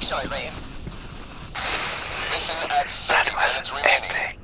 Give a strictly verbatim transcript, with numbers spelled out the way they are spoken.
shortly. Mission at That fifty was minutes remaining. epic.